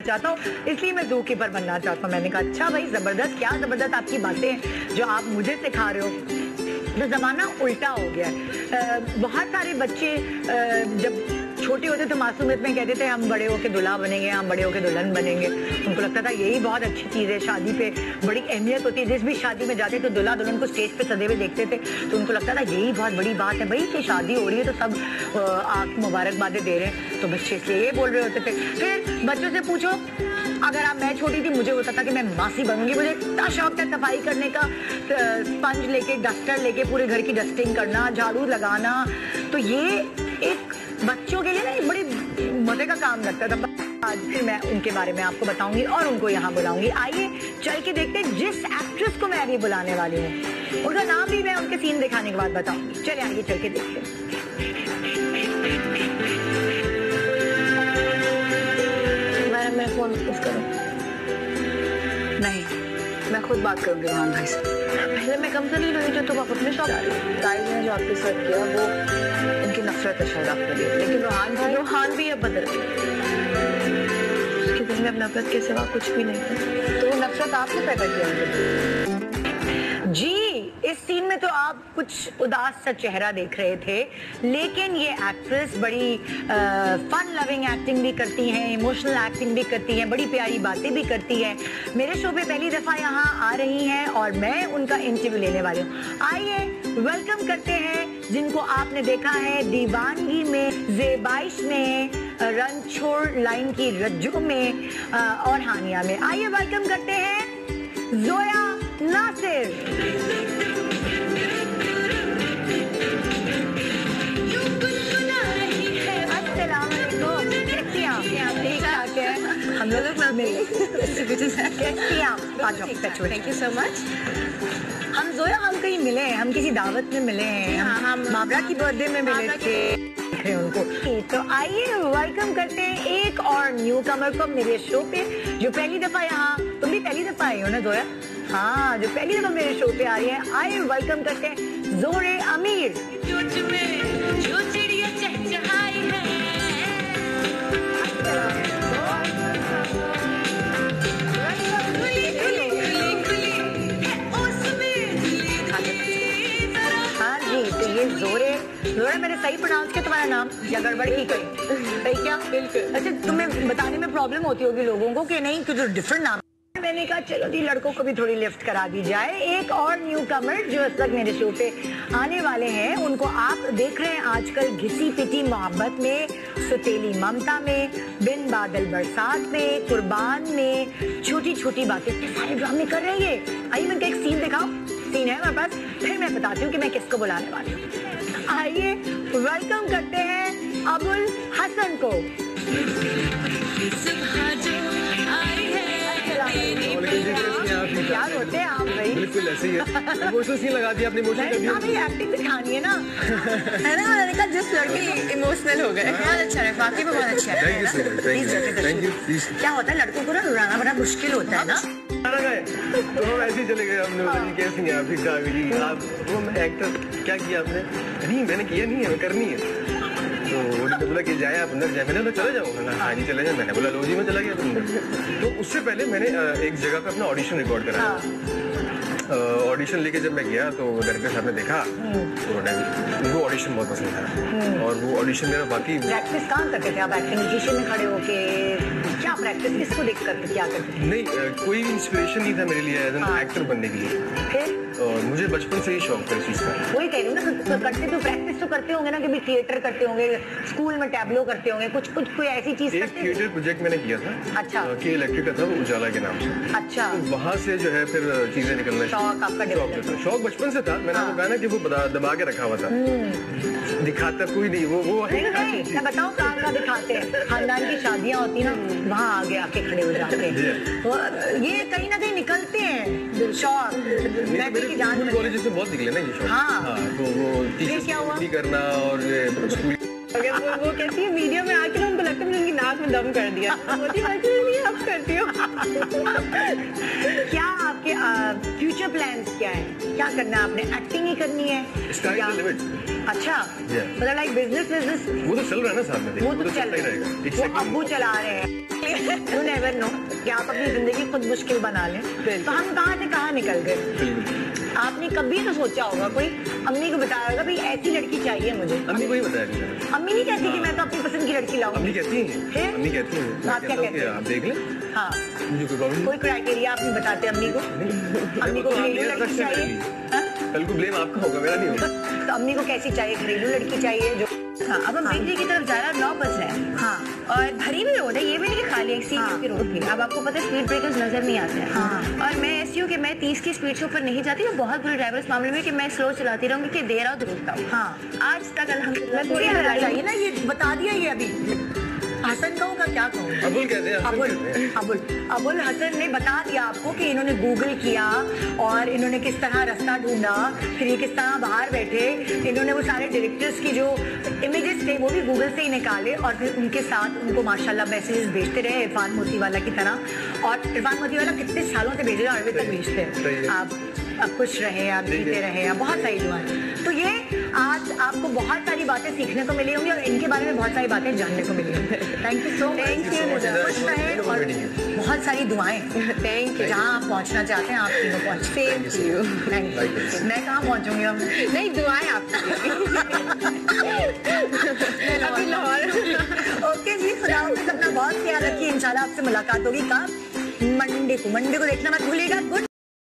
चाहता हूँ, इसलिए मैं ज़ू कीपर बनना चाहता हूँ। मैंने कहा अच्छा भाई ज़बरदस्त, क्या ज़बरदस्त आपकी बातें हैं जो आप मुझे सिखा रहे हो। तो ज़माना उल्टा हो गया है। बहुत सारे बच्चे जब छोटे होते तो मासूमियत में कहते थे हम बड़े होके दूल्हा बनेंगे, हम बड़े होके दुल्हन बनेंगे। उनको लगता था यही बहुत अच्छी चीज़ है, शादी पे बड़ी अहमियत होती है। जिस भी शादी में जाते तो दूल्हा दुल्हन को स्टेज पे सजे हुए देखते थे तो उनको लगता था यही बहुत बड़ी बात है भाई कि शादी हो रही है तो सब आप मुबारकबादें दे रहे हैं। तो बच्चे इसलिए ये बोल रहे होते थे। फिर बच्चों से पूछो, अगर आप मैं छोटी थी मुझे होता था कि मैं मासी बनूंगी, मुझे इतना शौक था सफाई करने का, स्पंज लेके डस्टर लेके पूरे घर की डस्टिंग करना, झाड़ू लगाना। तो ये एक बच्चों के लिए ना एक बड़ी मजे का काम लगता था। आज फिर मैं उनके बारे में आपको बताऊंगी और उनको यहाँ बुलाऊंगी। आइए चल के देखते हैं जिस एक्ट्रेस को मैं अभी बुलाने वाली हूँ, उनका नाम भी मैं उनके सीन दिखाने के बाद बताऊंगी। चले आइए चल के देखते हैं। मैं फोन ऑफ करूं? नहीं, मैं खुद बात करूंगी रोहान भाई से। पहले मैं कम से नहीं रही जो तुम अपने शौक गाइस ने जो आपके साथ किया वो इनकी नफरत है शायद आपके लिए, लेकिन रोहान भी अब बदल गए। उसके दिल में अब नफरत के सिवा कुछ भी नहीं था। तो वो नफरत आपने पैदा किया उनके जी। इस सीन में तो आप कुछ उदास सा चेहरा देख रहे थे, लेकिन ये एक्ट्रेस बड़ी फन लविंग एक्टिंग भी करती हैं, इमोशनल एक्टिंग भी करती हैं, बड़ी प्यारी बातें भी करती हैं। मेरे शो पे पहली दफा यहाँ आ रही हैं और मैं उनका इंटरव्यू लेने वाली हूँ। आइए वेलकम करते हैं जिनको आपने देखा है दीवानगी में, ज़ेबाइश में, रणछोड़ लाइन की रज्जू में और हानिया में। आइए वेलकम करते हैं जोया नासिर। अस्सलाम वालेकुम। कैसी आप? ठीक ठाक है हम लोग। Thank you so much. हम जोया हम कहीं मिले हैं, हम किसी दावत में मिले हैं। हम मावरा की बर्थडे में मिले थे उनको। तो आइए वेलकम करते हैं एक और न्यू कमर को मेरे शो पे जो पहली दफा यहाँ, तुम भी पहली दफा आई हो ना जोया? हाँ, जो पहली दफा मेरे शो पे आ रही है। आइए वेलकम करते हैं जोरे अमीर। जो चिड़िया चहचहाई है। हाँ जी, तो ये जोरे मैंने सही प्रोनाउंस किया तुम्हारा नाम या गड़बड़ की कहीं? सही क्या? बिल्कुल। अच्छा, तुम्हें बताने में प्रॉब्लम होती होगी लोगों को कि नहीं कि जो डिफरेंट नाम। मैंने कहा चलो जी लड़कों को भी थोड़ी लिफ्ट करा दी जाए। एक और न्यू कमर जो इस वक्त मेरे शो पे आने वाले हैं, उनको आप देख रहे हैं आजकल घिसी पिटी मोहब्बत में, सुतेली ममता में, बिन बादल बरसात में, कुर्बान में, छोटी छोटी बातें, सारे ड्रामे कर रही है। आइए मैं एक सीन दिखाओ। सीन है हमारे पास, फिर मैं बताती हूँ कि मैं किसको बुलाने वाली हूँ। आइए वेलकम करते हैं अबुल हसन को। क्या होते हैं आप भाई? बिल्कुल ऐसे ही है। इमोशनल सीन लगा दिया आपने, इमोशनल एक्टिंग दिखानी है ना। है ना, मैंने कहा जिस लड़की इमोशनल हो गए। बहुत अच्छा है, वाकई में बहुत अच्छा है। Thank you. क्या होता है लड़कों को ना रुलाना बड़ा मुश्किल होता है ना। तो हम ऐसे ही चले गए। हमने कैसे हैं आप? ठीक ठाक। आप वो एक्टर क्या किया आपने? नहीं मैंने किया नहीं है, करनी है। तो उन्होंने बोला कि जाए आप अंदर जाए। मैंने बोला चले जाऊँ। हाँ जी चले जाए। मैंने बोला लो जी, मैं चला गया अंदर। तो उससे पहले मैंने एक जगह पे अपना ऑडिशन रिकॉर्ड कराया। ऑडिशन लेके जब मैं गया तो डायरेक्टर साहब ने देखा तो उनको ऑडिशन बहुत पसंद था और वो ऑडिशन मेरा बाकी। प्रैक्टिस कहाँ करते थे आप? एक्टिंग पोजीशन में खड़े होके क्या प्रैक्टिस किसको देख करके क्या करते थे? नहीं, कोई इंस्पिरेशन नहीं था मेरे लिए एज एन एक्टर बनने के लिए। फिर मुझे बचपन से ही शौक था इस चीज का। वही कह रही हूँ ना, तो करते तो प्रैक्टिस तो करते होंगे ना, कि भी थिएटर करते होंगे, स्कूल में टैबलो करते होंगे, कुछ कोई ऐसी चीज एक थिएटर प्रोजेक्ट मैंने किया था। अच्छा। कि इलेक्ट्रिक का था, वो उजाला के नाम से। अच्छा। तो वहाँ से जो है फिर चीजें निकलना। शौक आपका? शौक बचपन से था। मैंने आपको कहा ना कि वो दबा के रखा हुआ था। दिखाता कोई नहीं, वो नहीं, मैं बताऊँ कहाँ का दिखाते हैं। खानदान की शादियाँ होती ना, वहाँ आगे आके खड़े हो जाते हैं। ये कहीं ना कहीं निकलते हैं शौक। कॉलेज से बहुत निकले ना ये शौक। हाँ। तो वो टीचर करना और स्कूल। वो कहती है वीडियो में आके ना उनको लगता है मैंने उनकी नाक में दम कर दिया। नहीं आप करती हो। क्या आपके फ्यूचर प्लान्स क्या है? क्या करना है आपने? एक्टिंग ही करनी है? अच्छा, मतलब लाइक बिजनेस वो तो चल रहा है ना साथ में। वो तो चल रहा है, वो अब्बू चला रहे हैं। यू नेवर नो कि आप अपनी जिंदगी खुद मुश्किल बना लें, तो हम कहाँ से कहाँ निकल गए। आपने कभी तो सोचा होगा, कोई अम्मी को बताया होगा भाई ऐसी लड़की चाहिए मुझे। अम्मी को ही बताया। अम्मी नहीं कहती कि मैं तो अपनी पसंद की लड़की लाऊंगी। अम्मी कहती है, अम्मी कहती है। आप क्या कहते हैं? आप देख लें। हाँ, मुझे कोई प्रॉब्लम कोई क्राइटेरिया आप नहीं बताते अम्मी को? अम्मी को घरेलू लड़की चाहिए। कल को ब्लेम आपका होगा, मेरा नहीं होगा। तो अम्मी को कैसी चाहिए? घरेलू लड़की चाहिए जो। हाँ, अब हम बिजली की तरफ जा रहे हैं, 9 बज रहे हैं। हाँ, और भरी भी रोड है, ये भी नहीं कि खाली एक सीट की रोड थी। अब आपको पता है स्पीड ब्रेकर्स नजर नहीं आते हैं। हाँ। और मैं ऐसी हूँ कि मैं 30 की स्पीड से ऊपर नहीं जाती। मैं बहुत बुरे ड्राइवर इस मामले में कि मैं स्लो चलाती रहूंगी कि देर आओ तो रुकता हूँ। हाँ। आज तक अल्हम्दुलिल्लाह मैं थोड़ी चाहिए ना, ये बता दिया ये अभी। हसन कहूँ का क्या कहूँ? अबुल कहते हैं। अबुल हसन ने बता दिया आपको कि इन्होंने गूगल किया और इन्होंने किस तरह रास्ता ढूंढा, फिर ये किस तरह बाहर बैठे, इन्होंने वो सारे डायरेक्टर्स की जो इमेजेस थे वो भी गूगल से ही निकाले और फिर उनके साथ उनको माशाल्लाह मैसेजेस भेजते रहे इरफान मोतीवाला की तरह। और इरफान मोतीवाला कितने सालों से भेजे, अरबी तक भेजते हैं। आप खुश रहे, आप जीते रहे, आप बहुत सारी दुआएं। तो ये आज आपको बहुत सारी बातें सीखने को मिली होंगी और इनके बारे में बहुत सारी बातें जानने को मिली होंगी। Thank you so much. खुश रहें और बहुत सारी दुआएं। Thank you. जहाँ आप पहुँचना चाहते हैं आप तीनों पहुँच। Thank you. Thank you. मैं कहाँ पहुँचूंगी अब? नहीं, दुआएं आपकी। अभी लाहौर। ओके जी, खुदा हाफिज़, अपना बहुत ख्याल रखिए। इंशाल्लाह आपसे मुलाकात होगी कब? मंडे को। मंडे को देखना मत भूलिएगा। गुड